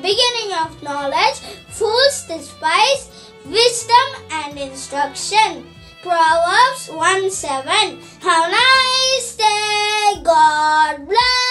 beginning of knowledge. Fools despise wisdom and instruction. Proverbs 1:7. Have a nice day. God bless.